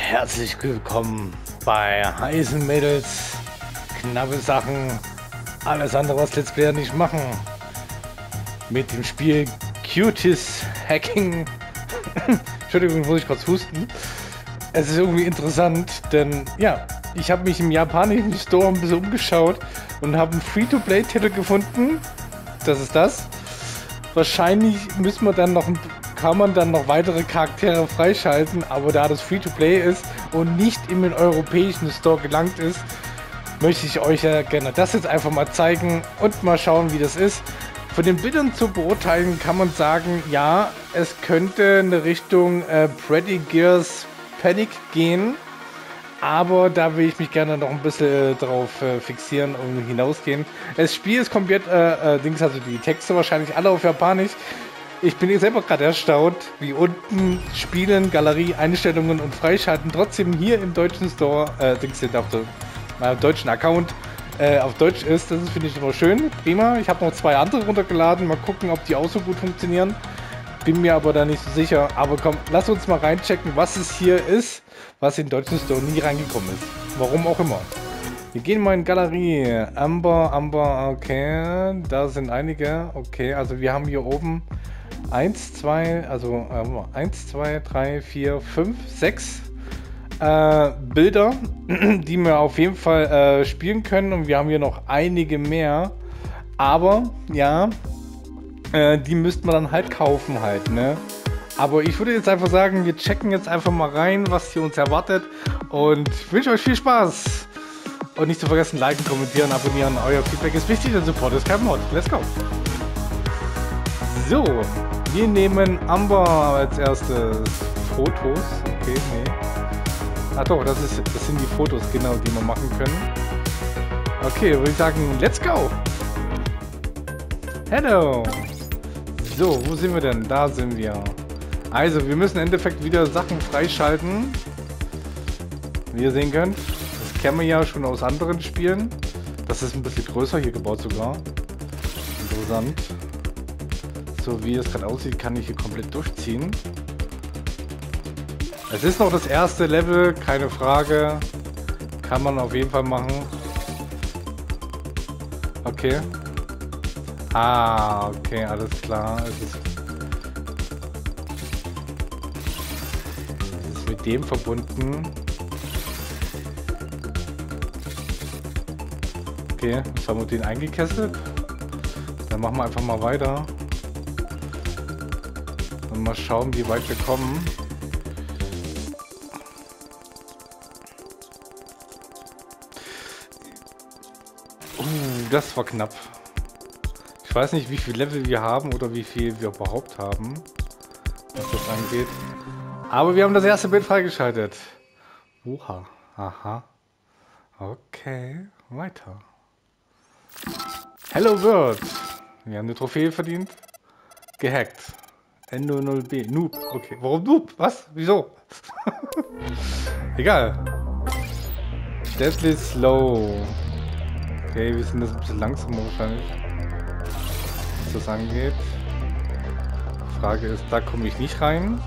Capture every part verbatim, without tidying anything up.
Herzlich willkommen bei heißen Mädels, knappe Sachen, alles andere, was Let's Player nicht machen. Mit dem Spiel Cuties Hacking. Entschuldigung, muss ich kurz husten. Es ist irgendwie interessant, denn ja, ich habe mich im japanischen Store ein bisschen umgeschaut und habe einen Free-to-Play-Titel gefunden. Das ist das. Wahrscheinlich müssen wir dann noch ein kann man dann noch weitere Charaktere freischalten, aber da das Free-to-Play ist und nicht in den europäischen Store gelangt ist, möchte ich euch ja gerne das jetzt einfach mal zeigen und mal schauen, wie das ist. Von den Bildern zu beurteilen kann man sagen, ja, es könnte in Richtung äh, Pretty Gears Panic gehen, aber da will ich mich gerne noch ein bisschen äh, drauf äh, fixieren und hinausgehen. Das Spiel ist komplett, äh, äh, Dings, also die Texte wahrscheinlich alle auf Japanisch. Ich bin selber gerade erstaunt, wie unten Spielen, Galerie, Einstellungen und Freischalten trotzdem hier im deutschen Store, äh, Dings auf der, meinem deutschen Account, äh, auf Deutsch ist. Das finde ich immer schön, prima. Ich habe noch zwei andere runtergeladen, mal gucken, ob die auch so gut funktionieren. Bin mir aber da nicht so sicher. Aber komm, lass uns mal reinchecken, was es hier ist, was in den deutschen Store nie reingekommen ist. Warum auch immer. Wir gehen mal in Galerie. Amber, Amber, okay. Da sind einige. Okay, also wir haben hier oben eins, zwei, also äh, eins, zwei, drei, vier, fünf, sechs äh, Bilder, die wir auf jeden Fall äh, spielen können, und wir haben hier noch einige mehr, aber ja, äh, die müssten wir dann halt kaufen halt, ne? Aber ich würde jetzt einfach sagen, wir checken jetzt einfach mal rein, was hier uns erwartet, und ich wünsche euch viel Spaß. Und nicht zu vergessen, liken, kommentieren, abonnieren, euer Feedback ist wichtig, der Support ist kein Mod. Let's go! So, wir nehmen Amber als erstes. Fotos, okay, nee. Ach doch, das, ist, das sind die Fotos, genau, die wir machen können. Okay, würde ich sagen, let's go! Hello! So, wo sind wir denn? Da sind wir. Also, wir müssen im Endeffekt wieder Sachen freischalten. Wie ihr sehen könnt. Das kennen wir ja schon aus anderen Spielen. Das ist ein bisschen größer hier gebaut sogar. Interessant. So wie es gerade aussieht, kann ich hier komplett durchziehen. Es ist noch das erste Level, keine Frage. Kann man auf jeden Fall machen. Okay. Ah, okay, alles klar. Es ist, es ist mit dem verbunden. Okay, jetzt haben wir den eingekesselt. Dann machen wir einfach mal weiter. Und mal schauen, wie weit wir kommen. Uh, das war knapp. Ich weiß nicht, wie viel Level wir haben oder wie viel wir überhaupt haben, was das angeht. Aber wir haben das erste Bild freigeschaltet. Oha. Aha. Okay, weiter. Hello World. Wir haben eine Trophäe verdient. Gehackt. N null null B. Noob. Okay. Warum Noob? Was? Wieso? Egal. Deadly Slow. Okay, wir sind das ein bisschen langsamer wahrscheinlich, was das angeht. Die Frage ist, da komme ich nicht rein.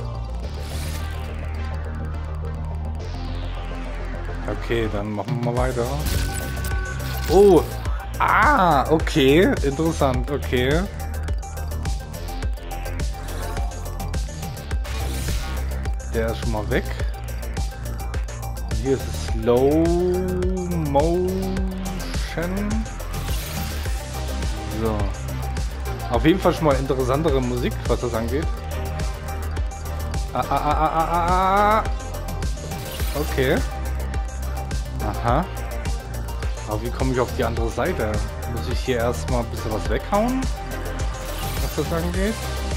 Okay, dann machen wir mal weiter. Oh! Ah! Okay, interessant. Okay. Der ist schon mal weg. Hier ist es Slow Motion. So. Auf jeden Fall schon mal interessantere Musik, was das angeht. Ah, ah, ah, ah, ah, ah. Okay. Aha. Aber wie komme ich auf die andere Seite? Muss ich hier erstmal ein bisschen was weghauen, was das angeht?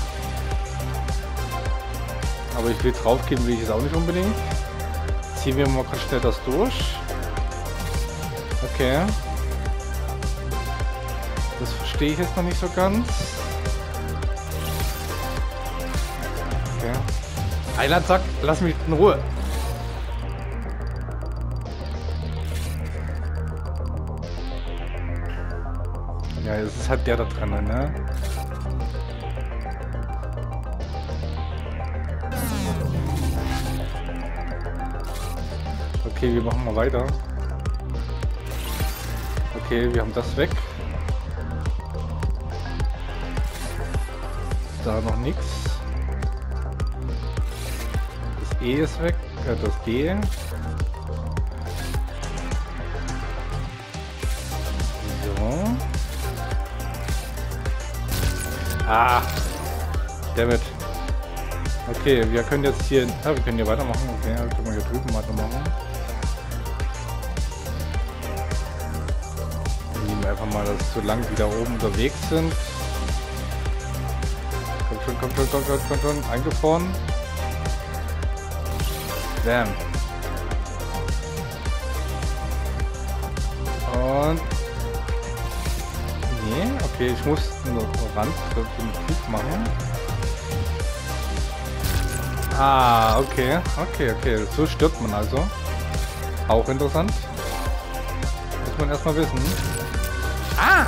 Aber ich will drauf gehen, will ich es auch nicht unbedingt. Ziehen wir mal ganz schnell das durch. Okay. Das verstehe ich jetzt noch nicht so ganz. Okay. Eiland, zack, lass mich in Ruhe. Ja, es ist halt der da dran, ne? Okay, wir machen mal weiter. Okay, wir haben das weg. Da noch nichts. Das E ist weg. Äh, das D. So. Ah. Dammit. Okay, wir können jetzt hier... Ja, wir können hier weitermachen. Okay, dann können wir hier drüben weitermachen. Wir nehmen einfach mal, dass so lang wie da oben unterwegs sind. Komm schon, komm schon, komm schon, komm schon. Eingefroren. Bam. Und... Nee, okay, ich muss einen Rand definitiv machen. Ah, okay, okay, okay. So stirbt man also. Auch interessant. Muss man erstmal wissen. Ah!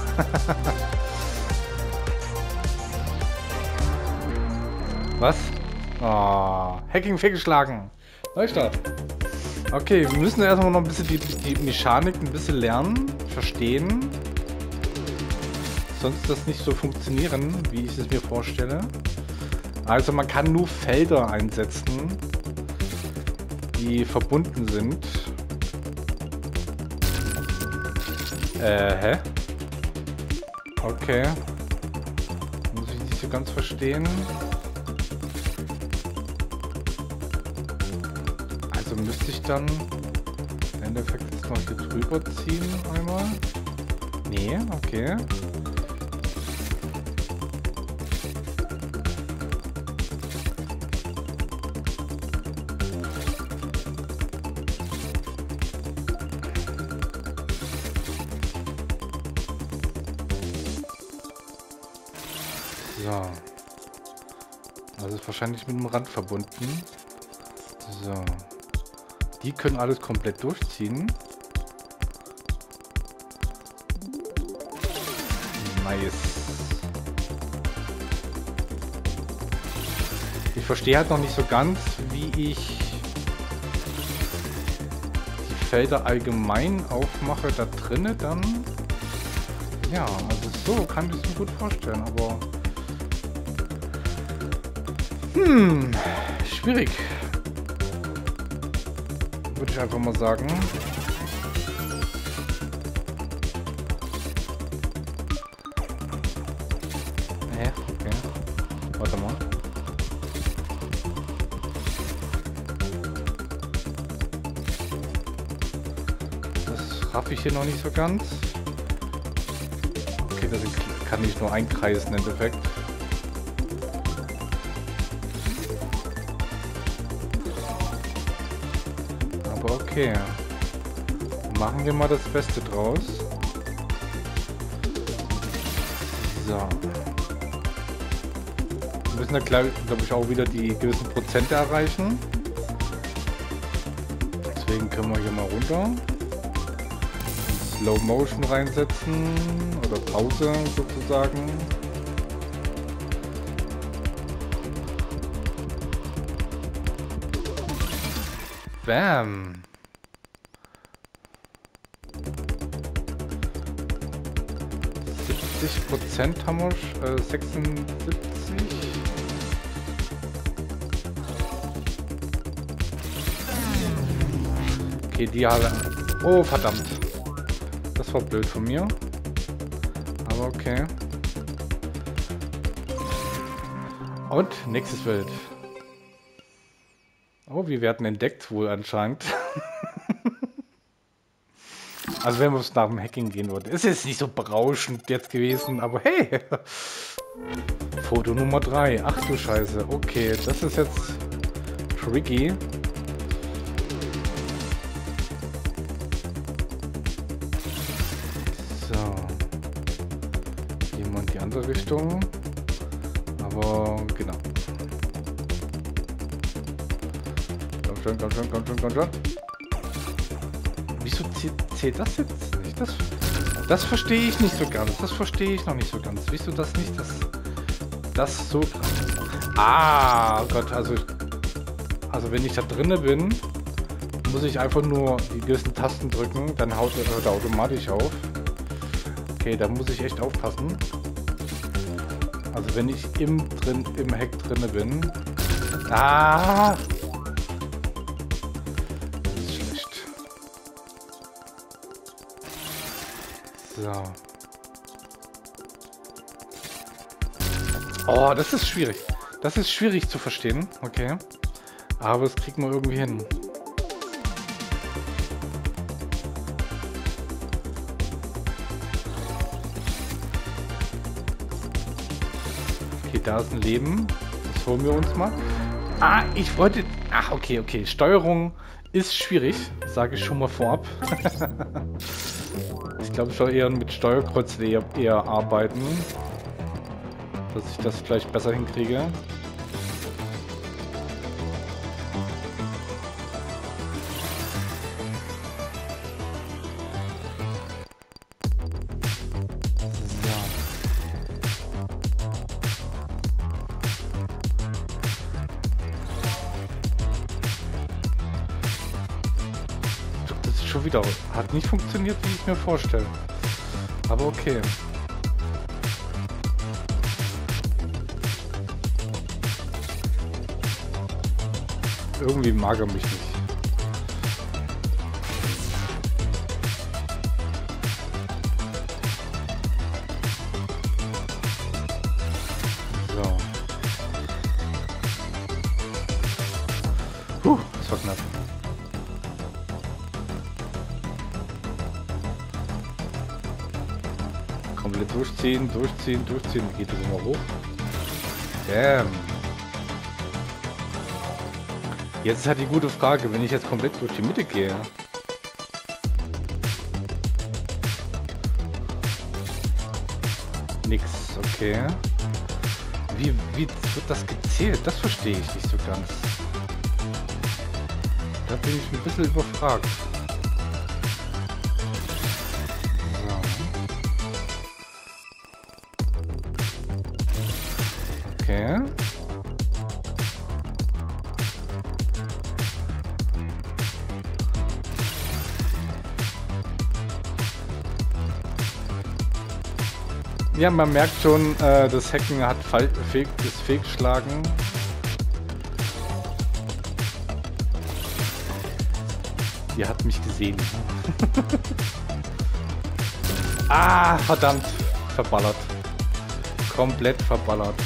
Was? Oh, Hacking fehlgeschlagen. Neustart. Okay, wir müssen erstmal noch ein bisschen die, die Mechanik ein bisschen lernen, verstehen. Sonst das nicht so funktionieren, wie ich es mir vorstelle. Also man kann nur Felder einsetzen, die verbunden sind. Äh, hä? Okay. Muss ich nicht so ganz verstehen. Also müsste ich dann im Endeffekt jetzt noch hier drüber ziehen einmal. Nee, okay. So. Also ist wahrscheinlich mit dem Rand verbunden. So. Die können alles komplett durchziehen. Nice. Ich verstehe halt noch nicht so ganz, wie ich die Felder allgemein aufmache da drinnen dann. Ja, also so kann ich es mir gut vorstellen, aber Hm, schwierig. Würde ich einfach mal sagen. Hä? Okay. Warte mal. Das raff ich hier noch nicht so ganz. Okay, das kann ich nur einkreisen im Endeffekt. Okay, machen wir mal das Beste draus. So. Wir müssen da, glaube ich, auch wieder die gewissen Prozente erreichen. Deswegen können wir hier mal runter. Slow Motion reinsetzen oder Pause sozusagen. Bam! siebzig Prozent haben wir, äh, sechsundsiebzig. Okay, die alle. Oh, verdammt. Das war blöd von mir. Aber okay. Und nächstes Bild. Oh, wir werden entdeckt wohl anscheinend. Also wenn wir es nach dem Hacking gehen würden. Ist jetzt nicht so berauschend jetzt gewesen, aber hey! Foto Nummer drei. Ach du Scheiße. Okay, das ist jetzt tricky. So. Gehen wir in die andere Richtung. Aber genau. Komm schon, komm schon, komm schon, komm schon. Wieso zählt das jetzt nicht? Das, das verstehe ich nicht so ganz. Das verstehe ich noch nicht so ganz. Wieso das nicht? Das, das so... Ah, oh Gott, also... Also wenn ich da drinne bin, muss ich einfach nur die gewissen Tasten drücken, dann haut er automatisch auf. Okay, da muss ich echt aufpassen. Also wenn ich im drin im Heck drinne bin. Ah! Das ist schlecht. So. Oh, das ist schwierig. Das ist schwierig zu verstehen. Okay. Aber das kriegt man irgendwie hin. Okay, da ist ein Leben. Das holen wir uns mal. Ah, ich wollte... Ach, okay, okay. Steuerung ist schwierig. Sage ich schon mal vorab. Ich glaube, ich soll eher mit Steuerkreuz eher, eher arbeiten. Dass ich das vielleicht besser hinkriege. Schon wieder. Hat nicht funktioniert, wie ich mir vorstelle. Aber okay. Irgendwie mag er mich nicht. So. Puh, das war knapp. Komplett durchziehen, durchziehen, durchziehen. Geht das immer hoch? Damn. Jetzt ist halt die gute Frage, wenn ich jetzt komplett durch die Mitte gehe. Nix, okay. Wie, wie wird das gezählt? Das verstehe ich nicht so ganz. Da bin ich ein bisschen überfragt. Okay. Ja, man merkt schon, äh, das Hacken hat fake, ist fehlgeschlagen. Die hat mich gesehen. Ah, verdammt. Verballert. Komplett verballert.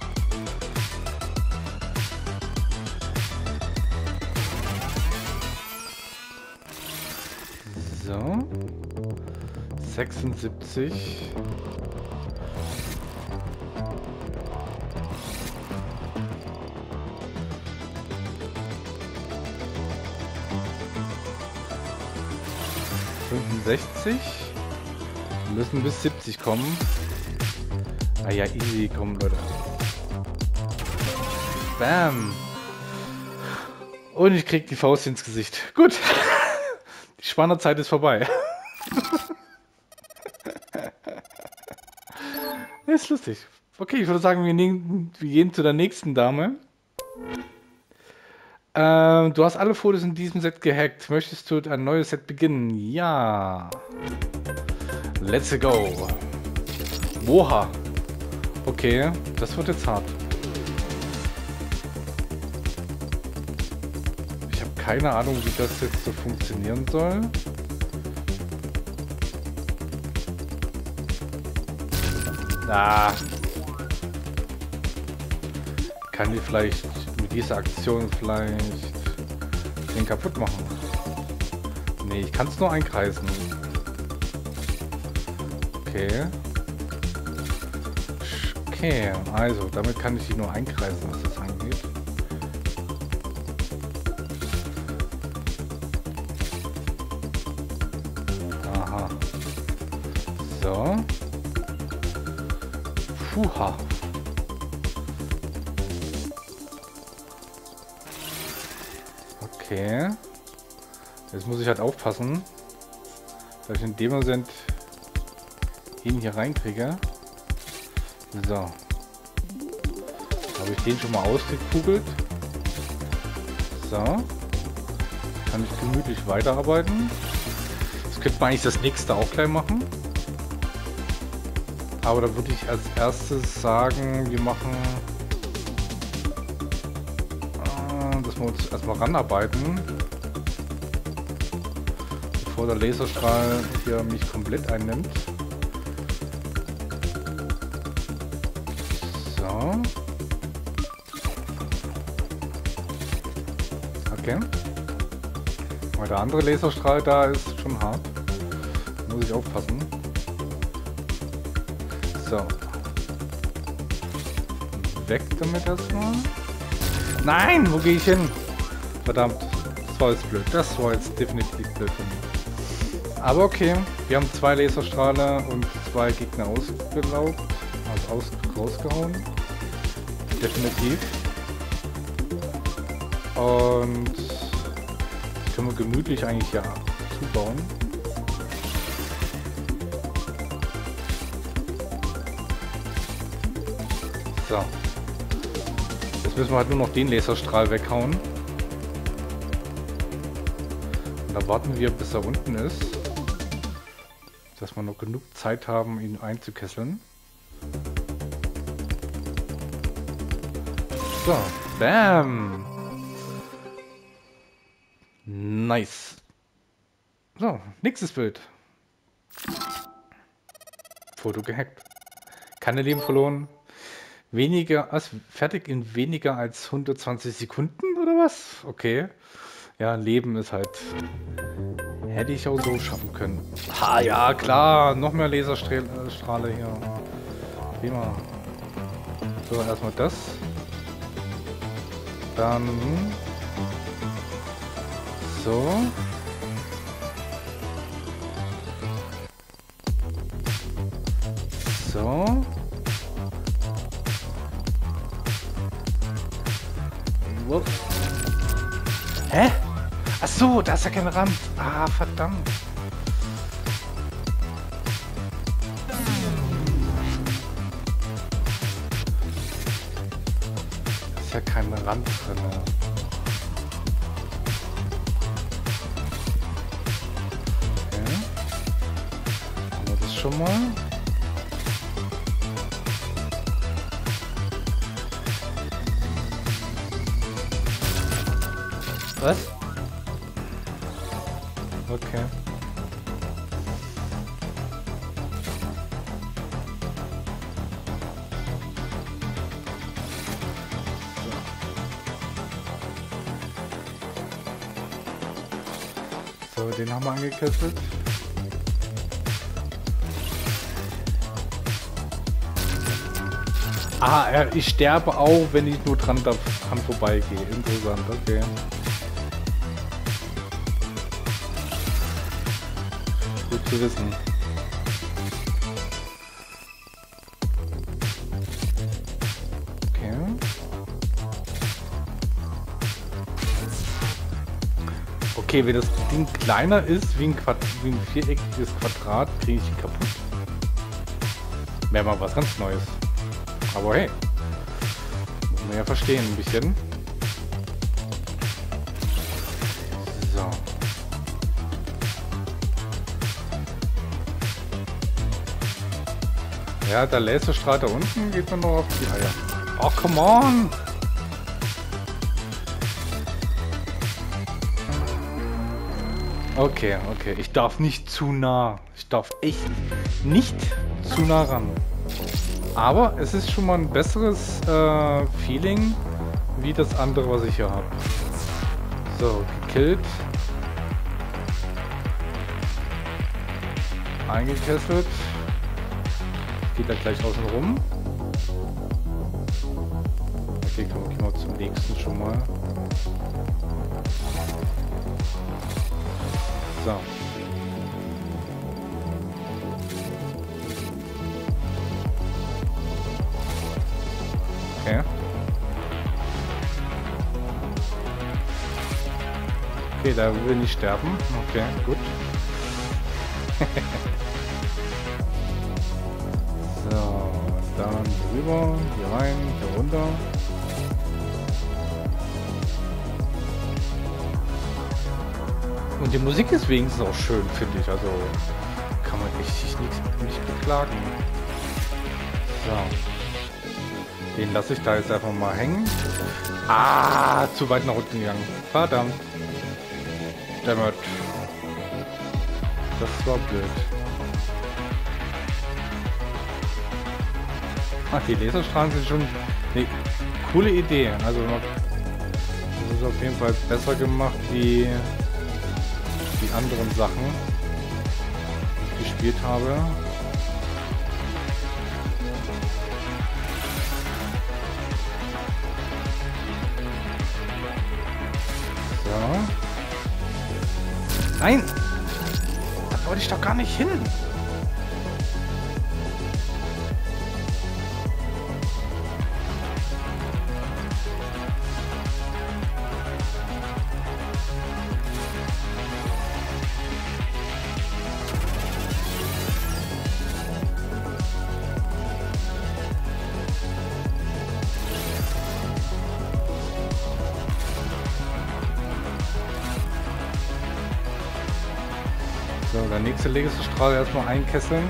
So. sechsundsiebzig. fünfundsechzig. Wir müssen bis siebzig kommen. Ah ja, easy, kommen Leute. Bam. Und ich krieg die Faust ins Gesicht. Gut. Die Spannerzeit ist vorbei. Ist lustig. Okay, ich würde sagen, wir, nehmen, wir gehen zu der nächsten Dame. Ähm, du hast alle Fotos in diesem Set gehackt. Möchtest du ein neues Set beginnen? Ja. Let's go. Oha. Okay, das wird jetzt hart. Ich habe keine Ahnung, wie das jetzt so funktionieren soll. Ah. Kann die vielleicht mit dieser Aktion vielleicht den kaputt machen? Nee, ich kann es nur einkreisen. Okay. Okay, also damit kann ich die nur einkreisen, was das angeht. Aha. So. Puha. Okay. Jetzt muss ich halt aufpassen, dass ich in dem Moment ihn hier reinkriege. So. Habe ich den schon mal ausgekugelt. So. kann ich gemütlich weiterarbeiten. Jetzt könnte man eigentlich das nächste auch gleich machen. Aber da würde ich als erstes sagen, wir machen, äh, dass wir uns erstmal ranarbeiten, bevor der Laserstrahl hier mich komplett einnimmt. So. Okay. Weil der andere Laserstrahl da ist schon hart. Da muss ich aufpassen. So. Weg damit erstmal. Nein, wo gehe ich hin? Verdammt, das war jetzt blöd. Das war jetzt definitiv blöd von mir. Aber okay, wir haben zwei Laserstrahler und zwei Gegner ausgelaugt. Also aus, rausgehauen. Definitiv. Und das können wir gemütlich eigentlich ja zubauen. So. Jetzt müssen wir halt nur noch den Laserstrahl weghauen. Und da warten wir, bis er unten ist. Dass wir noch genug Zeit haben, ihn einzukesseln. So. Bam! Nice. So, nächstes Bild. Foto gehackt. Keine Leben verloren. Weniger, als fertig in weniger als hundertzwanzig Sekunden oder was? Okay. Ja, Leben ist halt... Hätte ich auch so schaffen können. Ha, ja, klar. Noch mehr Laserstrahle hier. Prima. So, erstmal das. Dann... So. So. Wupp. Hä? Ach so, da ist ja kein Rand. Ah, verdammt. Ist ja kein Rand drin. Okay. Haben wir das schon mal? Was? Okay. So, den haben wir angekesselt. Ah, ich sterbe auch, wenn ich nur dran, dran vorbeigehe. Interessant, okay. Gut zu wissen. Okay. Okay, wenn das Ding kleiner ist wie ein, Quad wie ein viereckiges Quadrat, kriege ich ihn kaputt. Wäre mal was ganz Neues. Aber hey, muss man ja verstehen ein bisschen. So. Ja, der Laserstrahl da unten geht mir noch auf die Eier. Oh, come on! Okay, okay. Ich darf nicht zu nah. Ich darf echt nicht zu nah ran. Aber es ist schon mal ein besseres äh, Feeling wie das andere, was ich hier habe. So, gekillt. Eingekesselt. Geht da gleich außen rum. Okay, kommen wir mal zum nächsten schon mal. So. Okay. Okay, da will nicht sterben. Okay, gut. So, dann hier rüber, hier rein, hier runter. Und die Musik ist wenigstens auch schön, finde ich. Also kann man richtig nichts nicht beklagen. So. Den lasse ich da jetzt einfach mal hängen. Ah, zu weit nach unten gegangen. Verdammt. Dammit. Das war blöd. Ach, die Laserstrahlen sind schon eine coole Idee. Also das ist auf jeden Fall besser gemacht wie die anderen Sachen, die ich gespielt habe. So. Nein! Da wollte ich doch gar nicht hin! So, der nächste Laserstrahl erstmal einkesseln.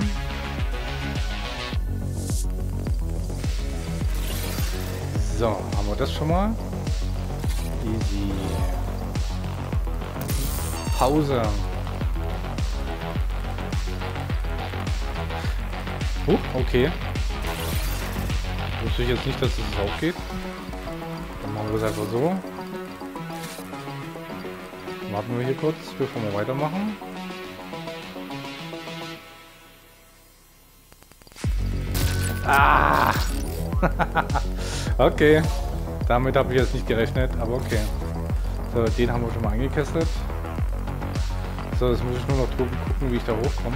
So, haben wir das schon mal. Easy. Pause. Oh, okay. Wusste ich jetzt nicht, dass es auch geht. Dann machen wir es einfach so. Warten wir hier kurz, bevor wir weitermachen. Ah! Okay. Damit habe ich jetzt nicht gerechnet, aber okay. So, den haben wir schon mal eingekesselt. So, jetzt muss ich nur noch drüben gucken, wie ich da hochkomme.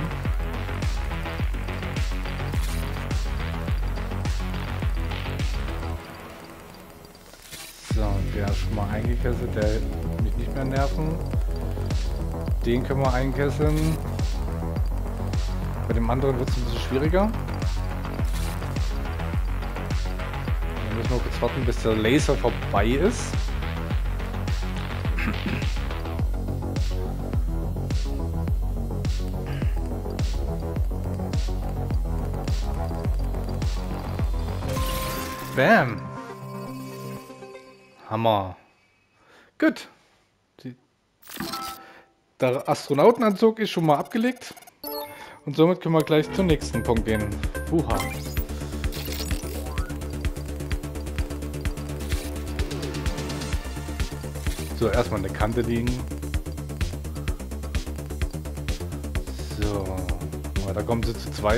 So, der ist schon mal eingekesselt, der wird mich nicht mehr nerven. Den können wir einkesseln. Bei dem anderen wird es ein bisschen schwieriger. Wir müssen noch kurz warten, bis der Laser vorbei ist. Bam! Hammer! Gut! Die Der Astronautenanzug ist schon mal abgelegt. Und somit können wir gleich zum nächsten Punkt gehen. Uha! So, erstmal eine Kante liegen. So, oh, da kommen sie zu zweit.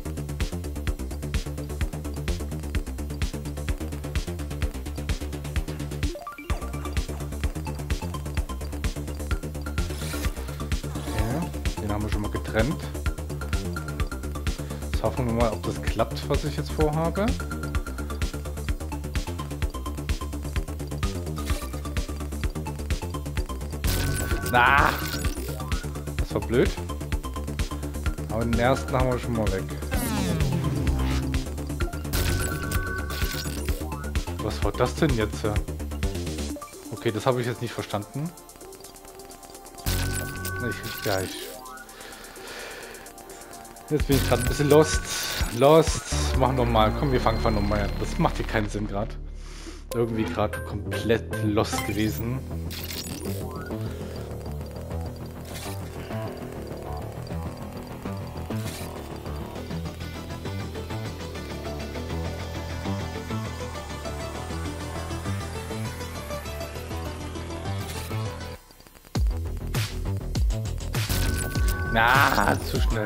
Okay, den haben wir schon mal getrennt. Jetzt hoffen wir mal, ob das klappt, was ich jetzt vorhabe. Na, das war blöd. Aber den ersten haben wir schon mal weg. Was war das denn jetzt? Okay, das habe ich jetzt nicht verstanden. Ich, ja, ich. Jetzt bin ich gerade ein bisschen lost. Lost. Machen wir mal. Komm, wir fangen von nochmal an. Das macht hier keinen Sinn gerade. Irgendwie gerade komplett lost gewesen. Na, zu schnell.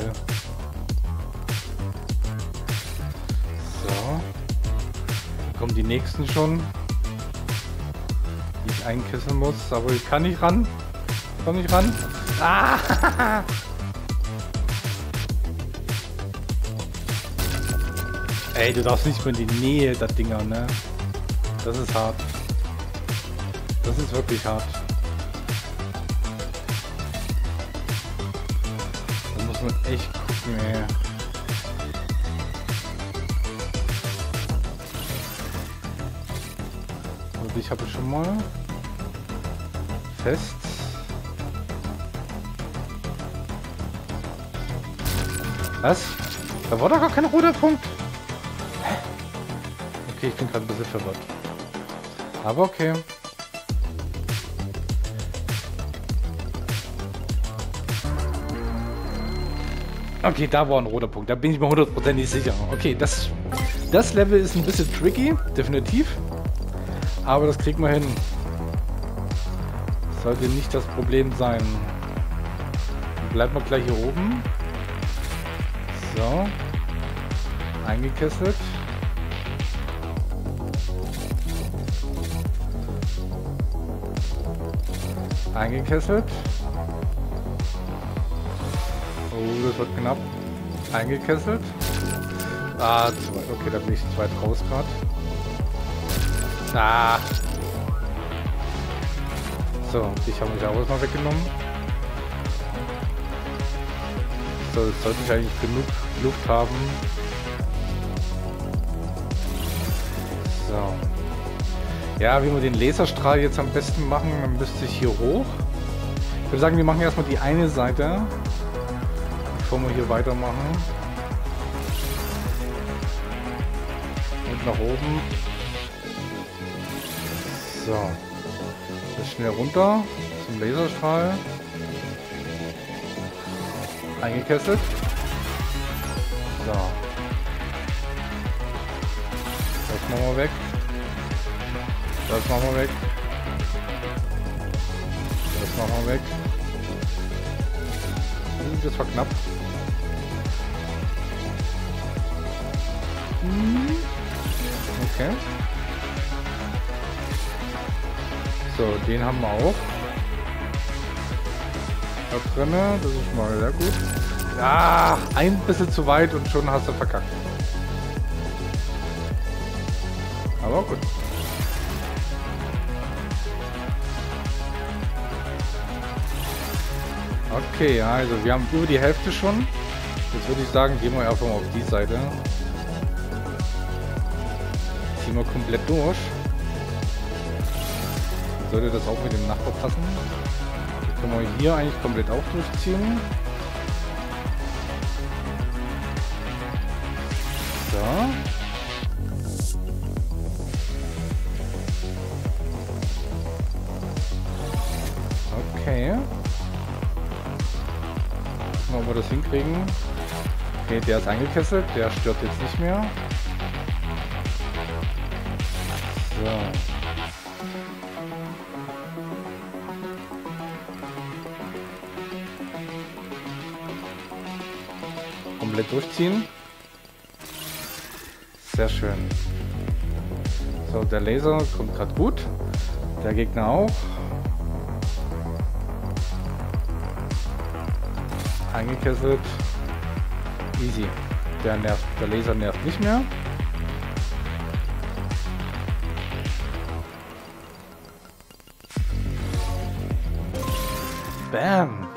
So. Dann kommen die nächsten schon. Die ich einkesseln muss, aber ich kann nicht ran. Komm nicht ran. Ah! Ey, du darfst nicht mehr in die Nähe der Dinger, ne? Das ist hart. Das ist wirklich hart. Muss man echt gucken, ey. Also ich habe schon mal fest. Was? Da war doch gar kein roter Punkt. Hä? Okay, ich bin gerade ein bisschen verwirrt. Aber okay. Okay, da war ein roter Punkt. Da bin ich mir hundertprozentig sicher. Okay, das, das Level ist ein bisschen tricky, definitiv. Aber das kriegen wir hin. Sollte nicht das Problem sein. Bleiben wir gleich hier oben. So. Eingekesselt. Eingekesselt. Oh, das wird knapp. Eingekesselt. Ah, zwei. Okay, da bin ich zu weit raus gerade. Ah. So, ich habe mich auch erstmal weggenommen. So, jetzt sollte ich eigentlich genug Luft haben. So. Ja, wie wir den Laserstrahl jetzt am besten machen, dann müsste ich hier hoch. Ich würde sagen, wir machen erstmal die eine Seite, bevor wir hier weitermachen. Und nach oben. So. Jetzt schnell runter zum Laserstrahl. Eingekesselt. So. Das machen wir weg. Das machen wir weg. Das machen wir weg. Das war knapp. Okay. So, den haben wir auch. Da drinne, das ist mal sehr gut. Ach, ein bisschen zu weit und schon hast du verkackt. Aber gut. Okay, also wir haben über die Hälfte schon. Jetzt würde ich sagen, gehen wir einfach mal auf die Seite. Ziehen wir komplett durch. Sollte das auch mit dem Nachbar passen? Das können wir hier eigentlich komplett auch durchziehen. So. Okay. Mal, ob wir das hinkriegen. Okay, der ist eingekesselt, der stört jetzt nicht mehr. So. Komplett durchziehen. Sehr schön. So, der Laser kommt gerade gut. Der Gegner auch. Eingekesselt. Easy. Der nervt, der Laser nervt nicht mehr. Bam.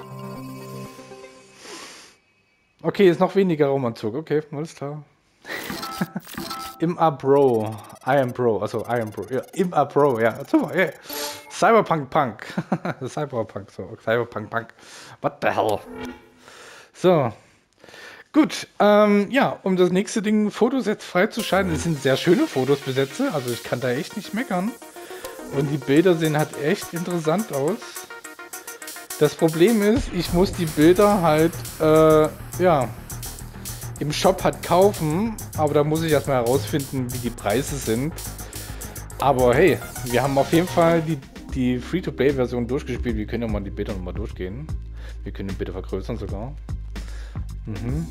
Okay, ist noch weniger Raumanzug. Okay, alles klar. Im A Bro. I am Bro. Also I am Bro. Ja, im A Bro, ja. Super, yeah. Cyberpunk Punk. Cyberpunk, so. Cyberpunk Punk. What the hell? So. Gut, ähm, ja, um das nächste Ding, Fotos jetzt freizuschalten. Das sind sehr schöne Fotos besetze, also ich kann da echt nicht meckern. Und die Bilder sehen halt echt interessant aus. Das Problem ist, ich muss die Bilder halt, äh, ja, im Shop halt kaufen, aber da muss ich erstmal herausfinden, wie die Preise sind. Aber hey, wir haben auf jeden Fall die, die Free-to-Play-Version durchgespielt. Wir können ja mal die Bilder nochmal durchgehen. Wir können die Bilder vergrößern sogar. Mhm.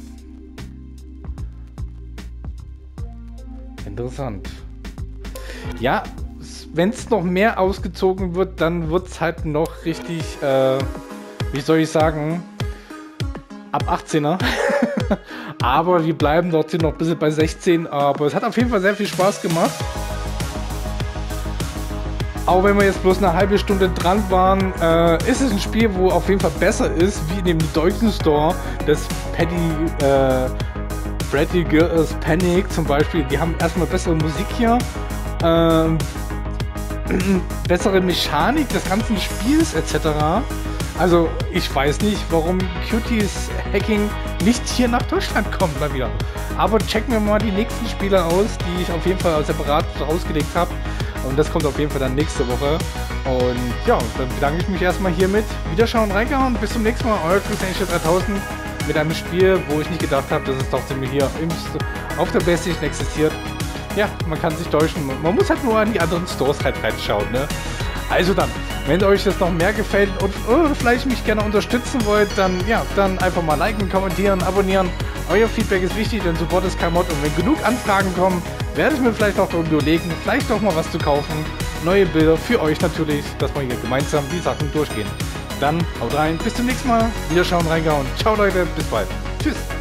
Interessant. Ja, wenn es noch mehr ausgezogen wird, dann wird es halt noch richtig, äh, wie soll ich sagen, ab achtzehner. Aber wir bleiben trotzdem noch ein bisschen bei sechzehn. Aber es hat auf jeden Fall sehr viel Spaß gemacht. Auch wenn wir jetzt bloß eine halbe Stunde dran waren, äh, ist es ein Spiel, wo auf jeden Fall besser ist, wie in dem deutschen Store, das Paddy, äh, Freddy Girls Panic zum Beispiel. Die haben erstmal bessere Musik hier, ähm, bessere Mechanik des ganzen Spiels et cetera. Also ich weiß nicht, warum Cuties Hacking nicht hier nach Deutschland kommt mal wieder. Aber checken wir mal die nächsten Spiele aus, die ich auf jeden Fall separat rausgelegt habe. Und das kommt auf jeden Fall dann nächste Woche. Und ja, dann bedanke ich mich erstmal hiermit. Wiederschauen, reingehauen. Bis zum nächsten Mal. Euer Christian dreitausend mit einem Spiel, wo ich nicht gedacht habe, dass es trotzdem hier im, auf der PlayStation existiert. Ja, man kann sich täuschen. Man muss halt nur an die anderen Stores halt reinschauen, ne? Also dann, wenn euch das noch mehr gefällt und oh, vielleicht mich gerne unterstützen wollt, dann ja, dann einfach mal liken, kommentieren, abonnieren. Euer Feedback ist wichtig, denn Support ist kein Mod. Und wenn genug Anfragen kommen, werde ich mir vielleicht auch überlegen, vielleicht doch mal was zu kaufen. Neue Bilder für euch natürlich, dass wir hier gemeinsam die Sachen durchgehen. Dann haut rein, bis zum nächsten Mal. Wiederschauen, reingehauen. Ciao Leute, bis bald. Tschüss.